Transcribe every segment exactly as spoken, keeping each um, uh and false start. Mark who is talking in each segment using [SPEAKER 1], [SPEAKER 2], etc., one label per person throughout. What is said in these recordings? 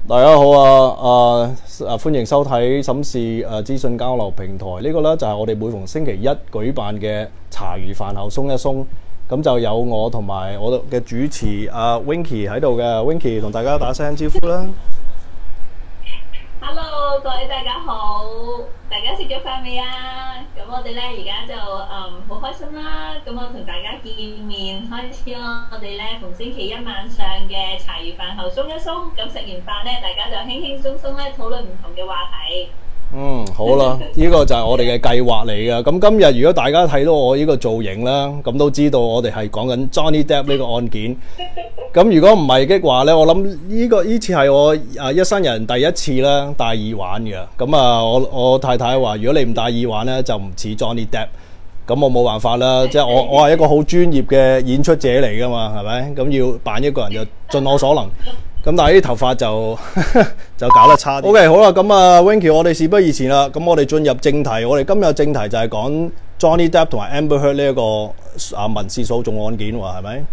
[SPEAKER 1] 大家好啊！啊啊歡迎收睇審視誒資訊交流平台。呢、這個呢就係、是、我哋每逢星期一舉辦嘅茶餘飯後鬆一鬆。咁就有我同埋我嘅主持阿、啊、Winky 喺度嘅。Winky 同大家打聲招呼啦。
[SPEAKER 2] Hello， 各位大家好，大家食咗飯未啊？咁我哋咧而家就嗯好開心啦，咁我同大家見面開始咯。我哋咧逢星期一晚上嘅茶餘飯後鬆一鬆，咁食完飯咧，大家就輕輕鬆鬆咧討論唔同嘅話題。嗯，
[SPEAKER 1] 好啦，呢、這個就係我哋嘅計劃嚟嘅。咁今日如果大家睇到我呢個造型啦，咁都知道我哋係講緊 Johnny Depp 呢個案件。咁如果唔係嘅話咧，我諗呢、這個呢次係我啊一生人第一次啦戴耳環嘅。咁啊，我我太太話，如果你唔戴耳環咧，就唔似 Johnny Depp。咁我冇辦法啦，即係我我係一個好專業嘅演出者嚟噶嘛，係咪？咁要扮一個人就盡我所能。咁但係啲頭髮就就搞得差啲。OK， 好啦，咁啊 Winky， 我哋事不宜遲啦，咁我哋進入正題。我哋今日正題就係講 Johnny Depp 同埋 Amber Heard 呢一個啊民事訴訟案件喎，係咪？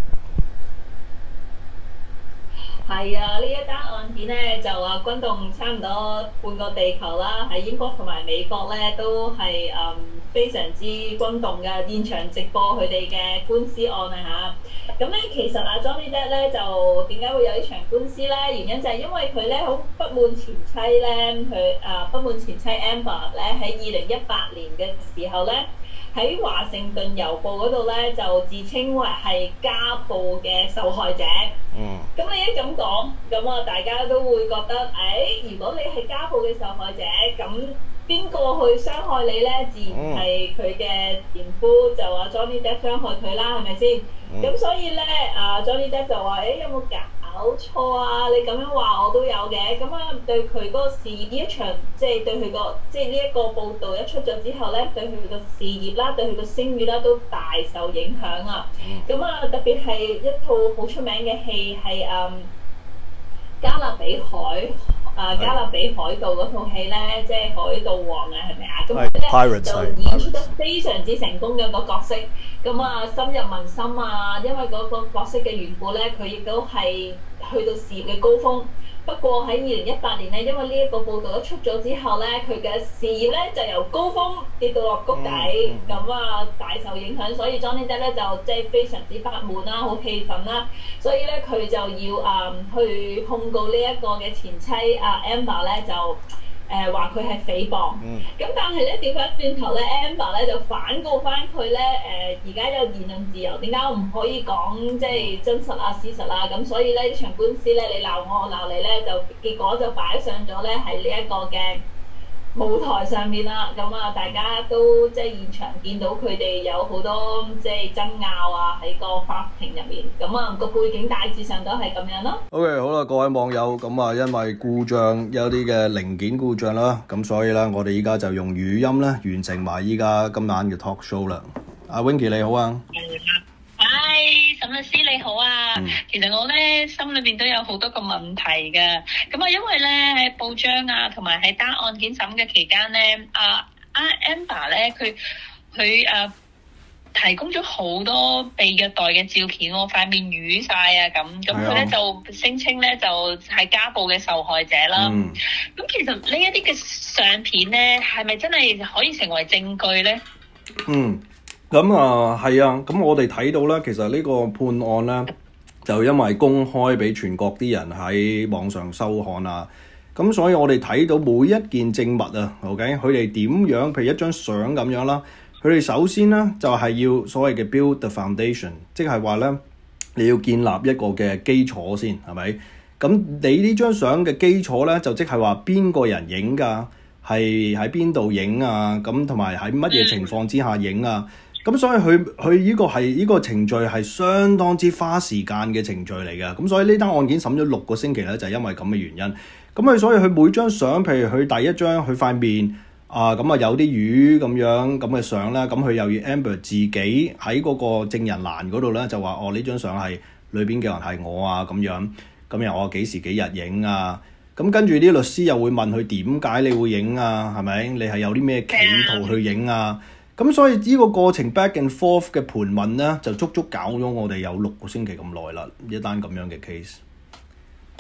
[SPEAKER 2] 係啊，呢一單案件咧就話轟動差唔多半個地球啦，喺英國同埋美國咧都係嗯非常之轟動嘅，現場直播佢哋嘅官司案啊嚇。咁咧其實啊 Johnny Depp 咧就點解會有呢場官司咧？原因就係因為佢咧好不滿前妻咧，佢啊不滿前妻 Amber 咧喺二零一八年嘅時候咧，喺華盛頓郵報嗰度咧就自稱為係家暴嘅受害者。嗯。咁你一咁講，咁啊大家都會覺得，誒、哎，如果你係家暴嘅受害者，咁邊個去傷害你咧？自然係佢嘅前夫，就話 Johnny Depp 傷害佢啦，係咪先？咁、嗯、所以咧，啊 Johnny Depp 就話，誒、哎、有冇搞錯啊？你咁樣話我都有嘅，咁啊對佢嗰個事業呢一場，即係對佢個即係呢一個報導一出咗之後咧，對佢個事業啦，對佢個聲譽啦都大受影響啊！咁啊特別係一套好出名嘅戲係誒加勒比海啊加勒比海盜嗰套戲咧，即係海盜王啊，係咪啊？咁佢咧就演出得非常之成功嘅個角色，咁啊深入民心啊！因為嗰個角色嘅緣故咧，佢亦都係去到事業嘅高峰。不過喺二零一八年咧，因為呢一個報導一出咗之後咧，佢嘅事業咧就由高峰跌到落谷底，咁啊、嗯嗯、大受影響，所以 Johnny Depp 咧就即係非常之不滿啦，好氣憤啦，所以咧佢就要啊、嗯、去控告呢一個嘅前妻啊 Amber 咧就誒話佢係誹謗。咁、嗯、但係咧調翻轉頭咧 Amber 咧就反告翻佢咧誒而家有言論自由，點解我唔可以講即係真實啊事實啊？咁所以咧呢場官司咧你鬧我我鬧你咧，就結果就擺上咗咧係呢一個嘅舞台上面啦。咁啊大家都即係現場見到佢哋有好多即係爭拗啊喺個法庭入面。咁啊個背景大致上都係咁樣咯。
[SPEAKER 1] OK， 好啦，各位網友，咁啊因為故障有啲嘅零件故障啦，咁所以咧我哋依家就用語音咧完成埋依家今晚嘅 talk show 啦。阿 Winky 你好啊。
[SPEAKER 3] 嗨，沈律師你好啊。嗯、其實我咧心裏邊都有好多個問題嘅。咁啊，因為咧喺報章啊，同埋喺單案件審嘅期間咧，阿阿 Amber 咧佢佢誒提供咗好多被虐待嘅照片，我塊面瘀晒啊咁。咁佢咧就聲稱咧就係家暴嘅受害者啦。咁、嗯、其實呢一啲嘅相片咧，係咪真係可以成為證據咧？
[SPEAKER 1] 嗯。咁啊，係啊，咁我哋睇到咧，其實呢個判案咧，就因為公開俾全國啲人喺網上收看啊，咁所以我哋睇到每一件證物啊 ，OK， 佢哋點樣，譬如一張相咁樣啦，佢哋首先咧就係要所謂嘅 build the foundation， 即係話咧你要建立一個嘅基礎先，係咪？咁你呢張相嘅基礎咧，就即係話邊個人影㗎，係喺邊度影啊，咁同埋喺乜嘢情況之下影啊？咁所以佢佢呢個係呢、呢個程序係相當之花時間嘅程序嚟嘅，咁所以呢單案件審咗六個星期咧，就係、是、因為咁嘅原因。咁佢所以佢每張相，譬如佢第一張佢塊面啊，咁啊有啲魚咁樣咁嘅相啦，咁佢又要 Amber 自己喺嗰個證人欄嗰度咧就話哦，呢張相係裏邊嘅人係我啊咁樣，咁又我幾時幾日影啊？咁跟住啲律師又會問佢點解你會影啊？係咪？你係有啲咩企圖去影啊？咁所以呢個過程 back and forth 嘅盤問咧，就足足搞咗我哋有六個星期咁耐啦，一單咁樣嘅 case。
[SPEAKER 3] 係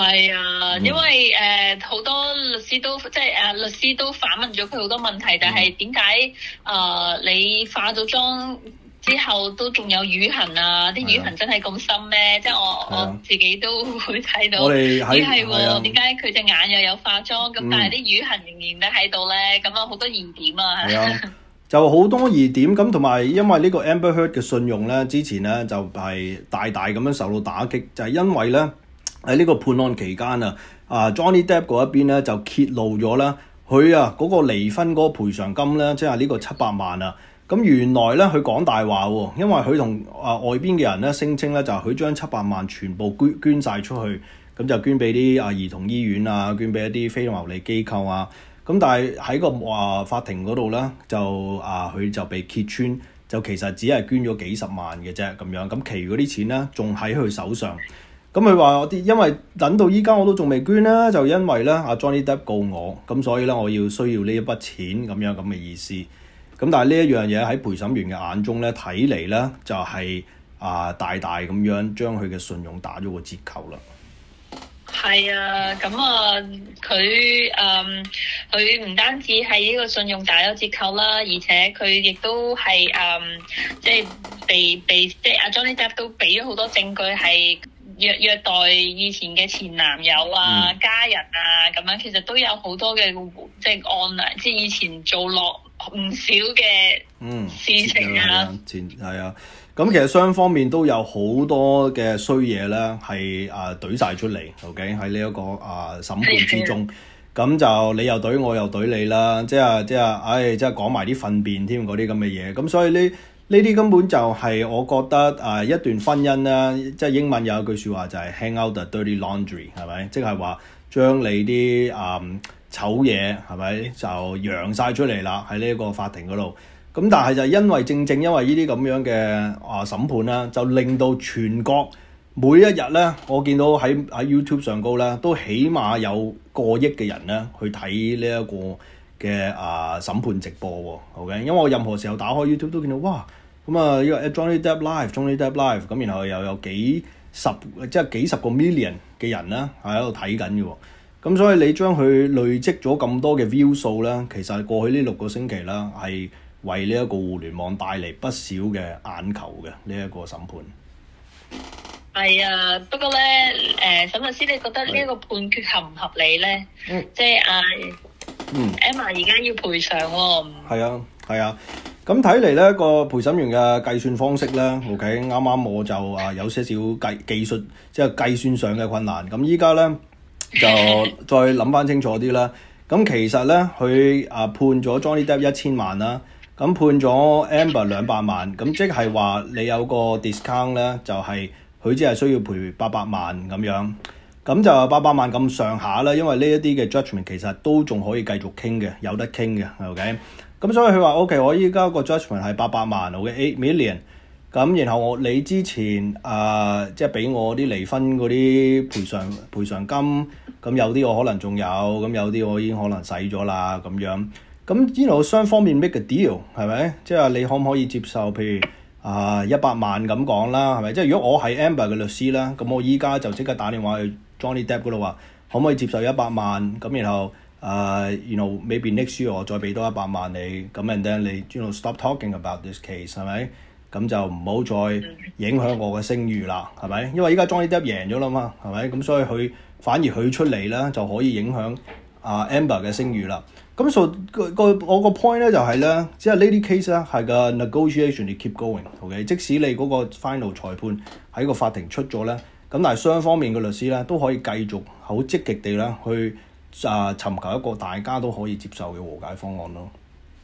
[SPEAKER 3] 係啊，因為誒好、呃、多律師都即係誒、呃、律師都反問咗佢好多問題，但係點解誒你化咗妝之後都仲有瘀痕啊？啲瘀痕真係咁深咩？即係我我自己都會睇到，咦係喎？點解佢隻眼又有化妝咁，嗯、但係啲瘀痕仍然都喺度咧？咁啊好多疑點啊！
[SPEAKER 1] 係啊，就好多疑點咁，同埋因為呢個 Amber Heard 嘅信用咧，之前咧就係大大咁樣受到打擊，就係、是、因為咧喺呢個判案期間啊，啊 Johnny Depp 嗰一邊咧就揭露咗啦，佢啊嗰個離婚嗰個賠償金咧，即係呢個七百萬啊。咁原來咧佢講大話喎，因為佢同啊外邊嘅人咧聲稱咧就係佢將七百萬全部捐捐曬出去，咁就捐俾啲啊兒童醫院啊，捐俾一啲非牟利機構啊。咁但係喺個啊法庭嗰度咧就啊佢就被揭穿，就其實只係捐咗幾十萬嘅啫咁樣，咁其餘嗰啲錢咧仲喺佢手上。咁佢話我啲因為等到依家我都仲未捐啦，就因為咧阿 Johnny Depp 告我，咁所以咧我要需要呢一筆錢咁樣咁嘅意思。咁但係呢一樣嘢喺陪審員嘅眼中咧睇嚟咧就係、是、啊、呃、大大咁樣將佢嘅信用打咗個折扣啦。
[SPEAKER 3] 係啊，咁啊佢誒佢唔單止係呢個信用打咗折扣啦，而且佢亦都係誒即係被被即係阿 Johnny Depp 都俾咗好多證據係虐虐待以前嘅前男友啊、嗯、家人啊咁樣，其實都有好多嘅即係案例，即係以前做落唔少嘅事情啊。嗯、前係啊，咁其實雙方面都有好多嘅衰嘢咧，係啊懟晒出嚟 ，OK 喺呢一個啊審判之中，咁就你又懟我又懟你啦，即係即係，唉，即係講埋啲糞便添嗰啲咁嘅嘢，咁所以呢呢啲根本就係我覺得啊一段婚姻啦，即係英文有一句説話就係 hang out the dirty laundry 係咪？即係話將你啲啊、嗯、醜嘢係咪就揚晒出嚟啦喺呢一個法庭嗰度。咁但係就因為正正因為呢啲咁樣嘅啊審判啦，就令到全國每一日咧，我見到喺喺 YouTube 上高咧，都起碼有過億嘅人咧去睇呢一個嘅啊審判直播喎。OK，因為我任何時候打開 YouTube 都見到哇，咁啊呢個 Johnny Depp Live，Johnny Depp Live，咁然後又有幾十即係幾十個 million 嘅人咧係喺度睇緊嘅喎。咁所以你將佢累積咗咁多嘅 view 數咧，其實過去呢六個星期啦係為呢一個互聯網帶嚟不少嘅眼球嘅呢一個審判。係啊，不過咧，誒、呃，沈律師，你覺得呢一個判決合唔合理咧？嗯，即係啊，嗯 Emma 而家要賠償喎。係啊，係啊。咁睇嚟咧，個陪審員嘅計算方式咧 ，OK，啱啱我就啊有些少計技術，即係計算上嘅困難。咁依家咧就再諗翻清楚啲啦。咁其實咧，佢啊判咗 Johnny Depp 一千萬啦。咁判咗 Amber 兩百萬，咁即係話你有個 discount 咧，就係佢只係需要賠八百萬咁樣，咁就八百萬咁上下啦。因為呢一啲嘅 judgment 其實都仲可以繼續傾嘅，有得傾嘅 ，OK。咁所以佢話 OK，我依家個 judgment 係八百萬，OK eight million。咁然後我你之前啊，即係俾我啲離婚嗰啲賠償賠償金，咁有啲我可能仲有，咁有啲我已經可能使咗啦，咁樣。咁呢度雙方面 make a deal 係咪？即係你可唔可以接受？譬如啊一百萬咁講啦，係咪？即係如果我係 Amber 嘅律師啦，咁我依家就即刻打電話去 Johnny Depp 嗰度話，可唔可以接受一百萬？咁然後啊，you know maybe next year 我再俾多一百萬你，咁 and then 你 you know stop talking about this case 係咪？咁就唔好再影響我嘅聲譽啦，係咪？因為依家 Johnny Depp 贏咗啦嘛，係咪？咁所以佢反而佢出嚟啦，就可以影響啊 Amber 嘅聲譽啦。咁所以個個我個 point 咧就係、是、咧，即係呢啲 case 咧係個 negotiation 你 keep going，OK？、Okay? 即使你嗰個 final 裁判喺個法庭出咗咧，咁但係雙方面嘅律師咧都可以繼續好積極地咧去啊尋求一個大家都可以接受嘅和解方案咯。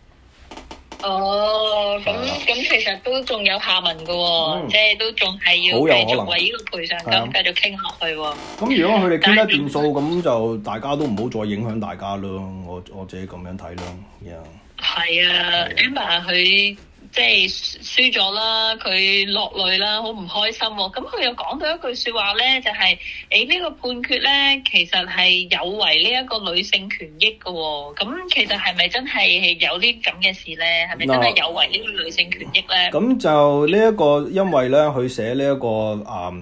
[SPEAKER 3] 哦，咁咁其實都仲有下文嘅喎、哦，嗯、即係都仲係要繼續為呢個賠償金繼續傾落去喎、哦。咁如果佢哋傾得掂數，咁就大家都唔好再影響大家咯。我我自己咁樣睇咯。係、yeah. 啊 Amber 佢即係輸咗啦，佢落淚啦，好唔開心喎、哦。咁佢又講到一句説話咧，就係誒呢個判決咧，其實係有違呢一個女性權益嘅喎、哦。咁其實係咪真係有啲咁嘅事咧？係咪真係有違呢個女性權益咧？咁就呢一個，因為咧佢寫呢一個啊、嗯，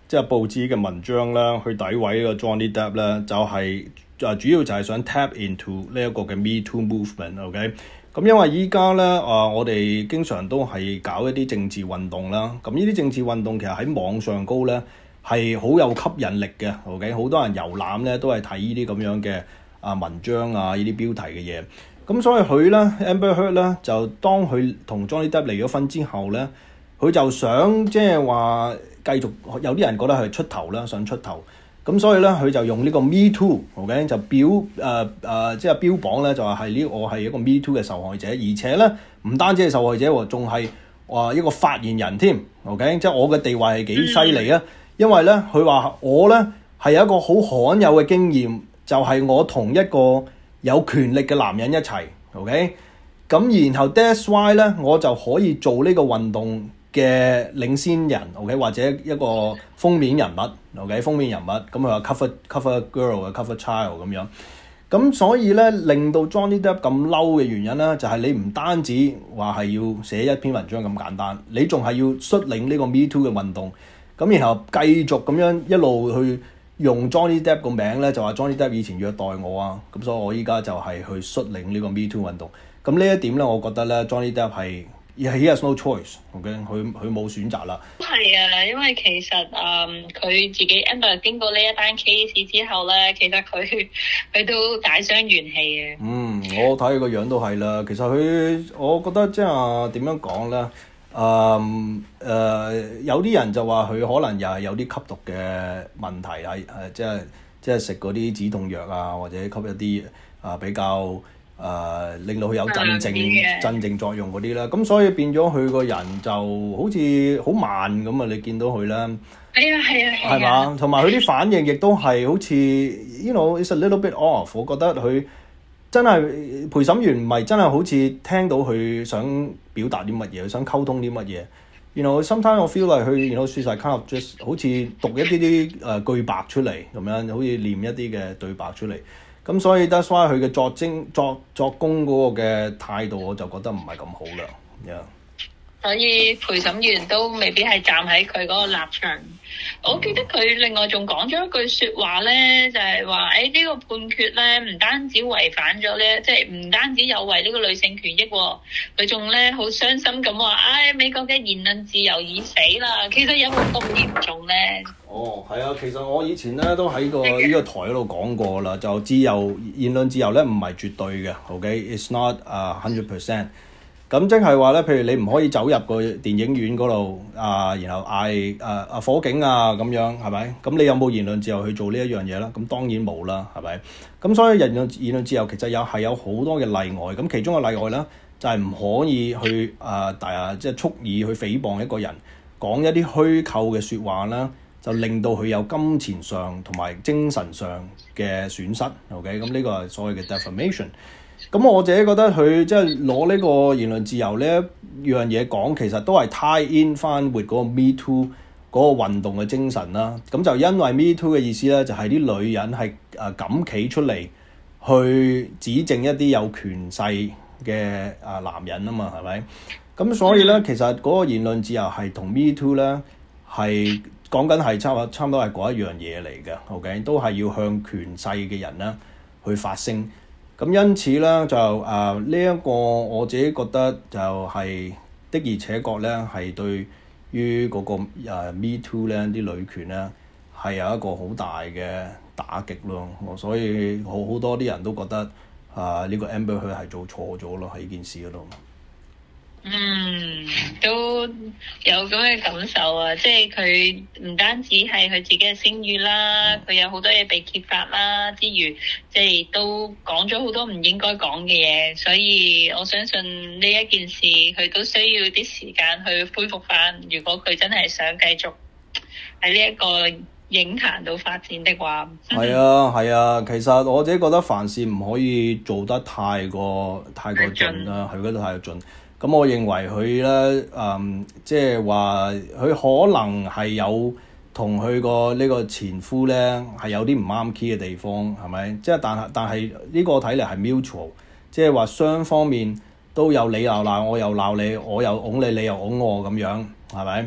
[SPEAKER 1] 即係報紙嘅文章啦，去詆毀呢個 Johnny Depp 咧，就係、是、誒主要就係想 tap into 呢一個嘅 Me Too movement，OK？、Okay? 咁因為依家咧啊，我哋經常都係搞一啲政治運動啦。咁呢啲政治運動其實喺網上高咧係好有吸引力嘅。OK， 好多人遊覽咧都係睇呢啲咁樣嘅啊文章啊，呢啲標題嘅嘢。咁所以佢咧 Amber Heard 咧就當佢同 Johnny Depp 離咗婚之後咧，佢就想即係話繼續有啲人覺得佢係出頭啦，想出頭。咁所以咧，佢就用呢個 Me Too，OK、okay? 就標誒誒、呃呃，即係標榜咧，就話係呢，我係一個 Me Too 嘅受害者，而且咧唔單止係受害者喎，仲係話一個發言人添，OK， 即係我嘅地位係幾犀利啊！因為咧，佢話我咧係有一個好罕有嘅經驗，就係、是、我同一個有權力嘅男人一齊 ，OK， 咁然後 that's why 咧，我就可以做呢個運動嘅領先人 ，OK， 或者一個封面人物 ，OK， 封面人物，咁佢話 cover cover girl 啊 ，cover child 咁樣，咁所以咧令到 Johnny Depp 咁嬲嘅原因咧，就係、是、你唔單止話係要寫一篇文章咁簡單，你仲係要率領呢個 Me Too 嘅運動，咁然後繼續咁樣一路去用 Johnny Depp 個名咧，就話 Johnny Depp 以前虐待我啊，咁所以我依家就係去率領呢個 Me Too 運動，咁呢一點咧，我覺得咧 Johnny Depp 係。He has no choice，OK，、okay? 佢佢冇選擇啦。
[SPEAKER 3] 係啊，因為其實誒佢、嗯、自己 Amber 經過呢一單 case 之後咧，其實佢佢都大傷元氣嘅。嗯，
[SPEAKER 1] 我睇佢個樣都係啦。其實佢，我覺得即係點樣講咧？誒、嗯、誒、呃，有啲人就話佢可能又係有啲吸毒嘅問題係誒，即係即係食嗰啲止痛藥啊，或者吸一啲啊、呃、比較。誒、呃、令到佢有鎮靜鎮靜作用嗰啲啦，咁所以變咗佢個人就好似好慢咁啊！你見到佢啦，
[SPEAKER 3] 係啊係啊係啊，
[SPEAKER 1] 係嘛？同埋佢啲反應亦都係好似 you know it's a little bit off。我覺得佢真係陪審員唔係真係好似聽到佢想表達啲乜嘢，想溝通啲乜嘢。You know sometimes I feel like 佢 you know she's like kind of just 好似讀一啲啲誒句白出嚟咁樣，好似念一啲嘅對白出嚟。咁所以 that's why 佢嘅作精作作工嗰個嘅態度，我就覺得唔係咁好啦。Yeah.
[SPEAKER 3] 所以陪審員都未必係站喺佢嗰個立場。我記得佢另外仲講咗一句説話咧，就係話誒呢個判決咧唔單止違反咗咧，即係唔單止有違呢個女性權益喎，佢仲咧好傷心咁話，唉、哎、美國嘅言論自由已死啦。其實有冇咁嚴重咧？
[SPEAKER 1] 哦，係啊，其實我以前咧都喺個呢個台嗰度講過啦，就自由言論自由咧唔係絕對嘅 ，OK，it's not 啊 hundred percent。咁即係話咧，譬如你唔可以走入個電影院嗰度啊，然後嗌誒誒火警啊咁樣，係咪？咁你有冇言論自由去做呢一樣嘢咧？咁當然冇啦，係咪？咁所以言論言論自由其實有係有好多嘅例外，咁其中嘅例外咧就係、是、唔可以去誒大啊，即係蓄意去誹謗一個人，講一啲虛構嘅説話啦，就令到佢有金錢上同埋精神上嘅損失。OK，咁呢個係所謂嘅 defamation。咁我自己覺得佢即係攞呢個言論自由呢一樣嘢講，其實都係 tie in 翻 with 嗰個 Me Too 嗰個運動嘅精神啦。咁就因為 Me Too 嘅意思咧，就係、是、啲女人係誒敢企出嚟去指證一啲有權勢嘅啊男人啊嘛，係咪？咁所以咧，其實嗰個言論自由係同 Me Too 咧係講緊係差唔差唔多係嗰一樣嘢嚟嘅。OK， 都係要向權勢嘅人咧去發聲。咁因此咧就誒呢一個我自己覺得就係、是、的而且確咧係對於嗰、那個、uh, Me Too 咧啲女權咧係有一個好大嘅打擊咯。所以好好多啲人都覺得啊呢、uh, 個 Amber 佢係做錯咗咯喺呢件事嗰度。
[SPEAKER 3] 嗯，都有咁嘅感受啊！即係佢唔單止係佢自己嘅聲譽啦，佢、嗯、有好多嘢被揭發啦，之餘即係都講咗好多唔應該講嘅嘢，所以我相信呢一件事佢都需要啲時間去恢復翻。如果佢真係想繼續喺呢一個影壇度發展的話，
[SPEAKER 1] 係啊係啊，其實我自己覺得凡事唔可以做得太過太過盡啦，係嗰度太過盡。咁我認為佢咧，誒，即係話佢可能係有同佢個呢個前夫咧係有啲唔啱 key 嘅地方，係咪？即係但係但係呢個睇嚟係 mutual，即係話雙方面都有你又鬧我又鬧你，我又拱你你又拱我咁樣，係咪？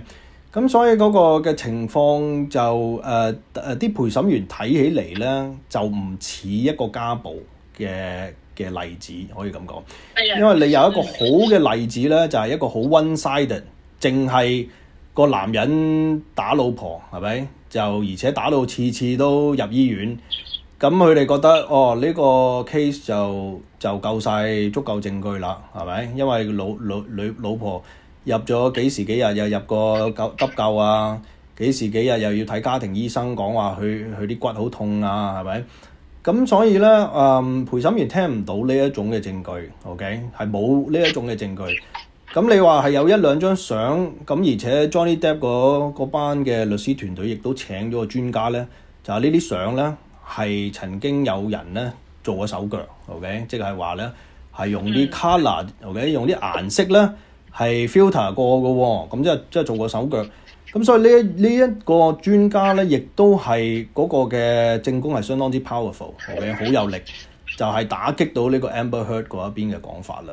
[SPEAKER 1] 咁所以嗰個嘅情況就誒誒啲陪審員睇起嚟咧，就唔似一個家暴嘅嘅例子，可以咁講。因為你有一個好嘅例子咧，就係、是、一個好 one-sided， 淨係個男人打老婆，係咪？就而且打到次次都入醫院。咁佢哋覺得哦呢、呢個 case 就就夠晒足夠證據啦，係咪？因為老老女老婆入咗幾時幾日又入個急急救啊，幾時幾日又要睇家庭醫生講話佢佢啲骨好痛啊，係咪？咁所以咧，誒、嗯、陪審員聽唔到呢一種嘅證據 ，OK 係冇呢一種嘅證據。咁你話係有一兩張相，咁而且 Johnny Depp 嗰班嘅律師團隊亦都請咗個專家咧，就係呢啲相咧係曾經有人咧做過手腳 ，OK 即係話咧係用啲 colour，OK 用啲顏色咧係 filter 過嘅喎，咁即係即係做過手腳。咁所以呢呢一個專家咧，亦都係嗰個嘅證供係相當之 powerful，OK 好有力，就係、是、打擊到呢個 Amber Heard 嗰一邊嘅講法啦。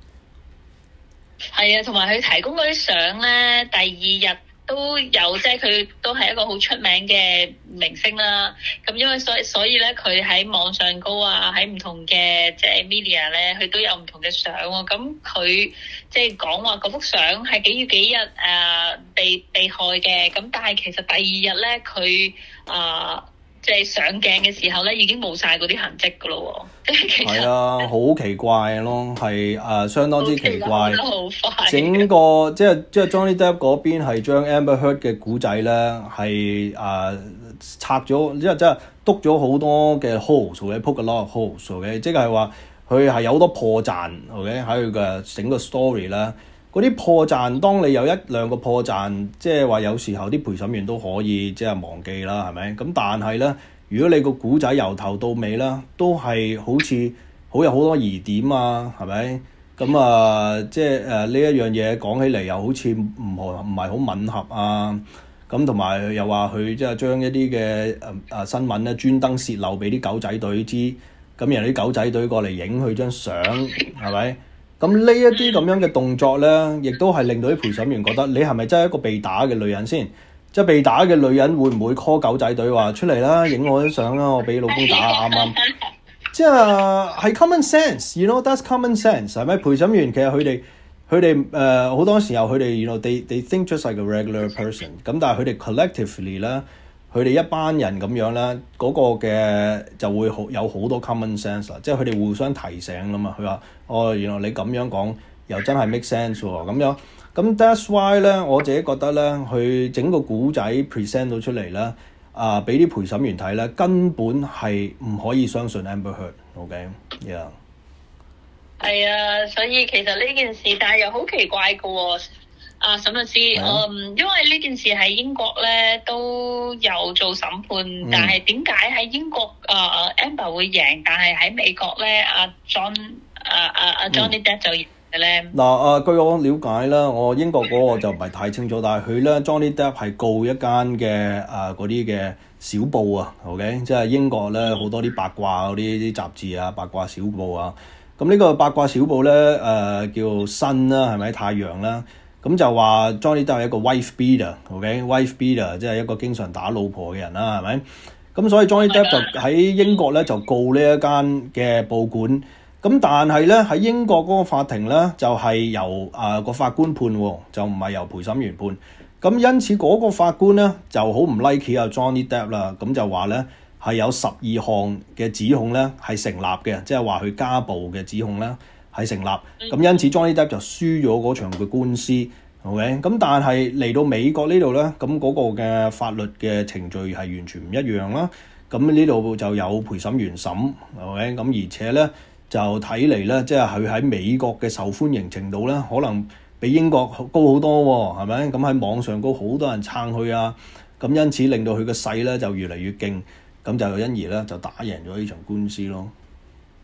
[SPEAKER 3] 係啊，同埋佢提供嗰啲相咧，第二日都有，即係佢都係一個好出名嘅明星啦。咁因為所以所以咧，佢喺網上高啊，喺唔同嘅即係 media 咧，佢都有唔同嘅相喎。咁佢即係講話嗰幅相係幾月幾日誒、呃、被被害嘅。咁但係其實第二日咧，佢啊。呃即係上鏡嘅時候咧，已經冇晒嗰啲痕跡噶咯喎，即係其實係
[SPEAKER 1] 啊，好奇怪咯，係誒、呃、相當之奇怪。
[SPEAKER 3] 得好快。整
[SPEAKER 1] 個即係即係 Johnny Depp 嗰邊係將 Amber Heard 嘅古仔咧係誒拆咗，即係即係篤咗好多嘅 holes 嘅 poke a lot of holes 嘅，即係話佢係有好多破綻 ，OK 喺佢嘅整個 story 啦。嗰啲破綻，當你有一兩個破綻，即係話有時候啲陪審員都可以即係忘記啦，係咪？咁但係咧，如果你個古仔由頭到尾啦，都係好似好有好多疑點啊，係咪？咁啊，即係誒呢一樣嘢講起嚟又好似唔合唔係好吻合啊。咁同埋又話佢即係將一啲嘅誒誒新聞咧專登泄漏俾啲狗仔隊知，咁然後啲狗仔隊過嚟影佢張相，係咪？咁呢一啲咁樣嘅動作咧，亦都係令到啲陪審員覺得你係咪真係一個被打嘅女人先？即係被打嘅女人會唔會 call 狗仔隊話出嚟啦，影我啲相啦，我俾老公打啱啱？即係係 common sense，you know that's common sense 係咪？陪審員其實佢哋佢哋誒好多時候佢哋 you know they they think just like a regular person， 咁但係佢哋 collectively 咧。佢哋一班人咁樣咧，嗰、那個嘅就會好有好多 common sense 啦，即係佢哋互相提醒啦嘛。佢話：哦，原來你咁樣講又真係 make sense 喎。咁樣咁 that's why 咧，我自己覺得咧，佢整個古仔 present 到出嚟咧，啊，俾啲陪審員睇咧，根本係唔可以相信 Amber Heard。OK，yeah。
[SPEAKER 3] 係啊，所以其實呢件事，但係又好奇怪嘅喎。啊，沈律師，嗯，因為呢件事喺英國咧都有做審判，嗯、但係點解喺英國啊、呃、Amber 會贏，但係喺美國咧阿 John 啊啊啊 Johnny Depp 就贏嘅咧？嗱
[SPEAKER 1] 啊，據我了解啦，我英國嗰個就唔係太清楚，但係佢咧 Johnny Depp 係告一間嘅啊嗰啲嘅小報啊 ，OK， 即係英國咧好多啲八卦嗰啲啲雜誌啊，八卦小報啊，咁呢個八卦小報咧誒、呃、叫 Sun 啦，係咪太陽啦？咁就話 Johnny Depp 係一個 wife beater，OK，wife beater 即係一個經常打老婆嘅人啦，係咪？咁所以 Johnny Depp 就喺英國咧就告呢一間嘅報館。咁但係咧喺英國嗰個法庭咧就係、是、由啊個、呃、法官判喎，就唔係由陪審員判。咁因此嗰個法官咧就好唔 like 啊 Johnny Depp 啦，咁就話咧係有十二項嘅指控咧係成立嘅，即係話佢家暴嘅指控咧。係成立，咁因此 Johnny Depp 就輸咗嗰場嘅官司 ，OK，咁但係嚟到美國呢度咧，咁嗰個嘅法律嘅程序係完全唔一樣啦。咁呢度就有陪審員審 ，OK，咁而且咧就睇嚟咧，即係佢喺美國嘅受歡迎程度咧，可能比英國高好多喎，係咪？咁喺網上高好多人撐佢啊，咁因此令到佢個勢咧就越嚟越勁，咁就因而咧就打贏咗呢場官司咯。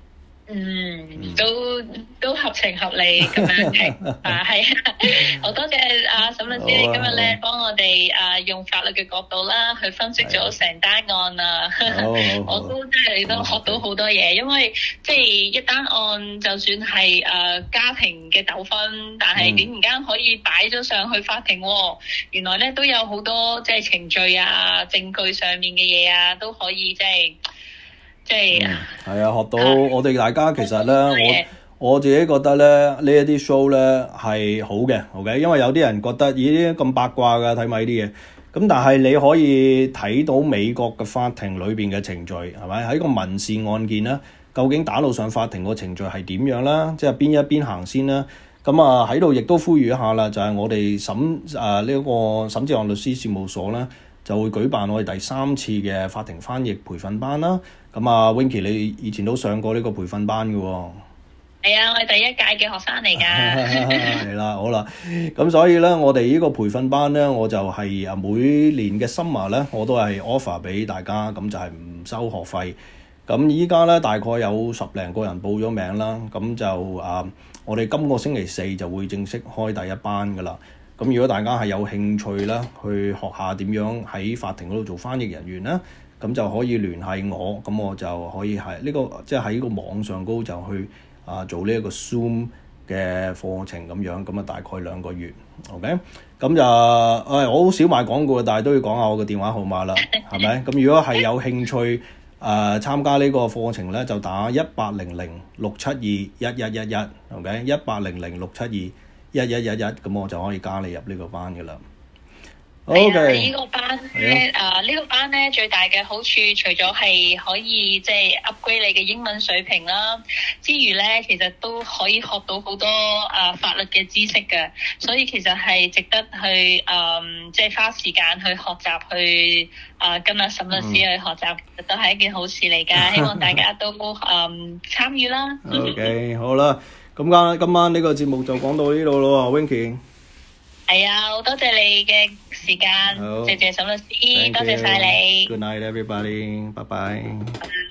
[SPEAKER 3] 嗯，都都合情合理咁樣嘅啊，係啊，好多謝阿沈律師你今日咧幫我哋啊用法律嘅角度啦去分析咗成單案啊，我都真係都學到好多嘢，因為即係一單案就算係誒家庭嘅糾紛，但係點然間可以擺咗上去法庭喎，原來咧都有好多即係程序啊、證據上面嘅嘢啊，都可以即係。即係，係、
[SPEAKER 1] 嗯、啊！學到我哋大家其實咧，我我自己覺得咧，呢一啲 show 咧係好嘅，OK？因為有啲人覺得咦咁八卦㗎，睇埋呢啲嘢。咁但係你可以睇到美國嘅法庭裏邊嘅程序係咪？喺個民事案件咧，究竟打到上法庭個程序係點樣啦？即係邊一邊行先啦？咁啊喺度亦都呼籲一下啦，就係、是、我哋審啊呢一、這個審志案律師事務所咧，就會舉辦我哋第三次嘅法庭翻譯培訓班啦。咁啊 Winky 你以前都上過呢個培訓班嘅喎、哦？
[SPEAKER 3] 係啊，我係第一屆嘅學生嚟㗎。
[SPEAKER 1] 係啦，好啦，咁所以咧，我哋呢個培訓班咧，我就係啊每年嘅 summer 咧，我都係 offer 俾大家，咁就係唔收學費。咁依家咧大概有十零個人報咗名啦，咁就啊，我哋今個星期四就會正式開第一班㗎啦。咁如果大家係有興趣啦，去學下點樣喺法庭嗰度做翻譯人員啦，咁就可以聯繫我，咁我就可以喺呢、這個即係喺個網上高就去啊做呢一個 Zoom 嘅課程咁樣，咁啊大概兩個月 ，OK？咁就誒、哎、我好少賣廣告，但係都要講下我嘅電話號碼啦，係咪？咁如果係有興趣誒、呃、參加呢個課程咧，就打一八零零六七二一一一一 ，OK？ 一八零零六七二一一一一，咁我就可以加你入呢個班嘅啦。
[SPEAKER 3] 係啊，呢個班咧，啊呢個班咧最大嘅好處，除咗係可以即係 upgrade 你嘅英文水平啦，之餘咧，其實都可以學到好多啊法律嘅知識嘅，所以其實係值得去嗯即係花時間去學習，去啊跟阿沈律師去學習，嗯、都係一件好事嚟㗎。希望大家都嗯參與啦。
[SPEAKER 1] OK， 好啦，咁今今晚呢個節目就講到呢度咯，Winky。
[SPEAKER 3] 係啊，好多謝你嘅時間，謝謝沈律師，多謝晒你。
[SPEAKER 1] Good night, everybody. Bye bye.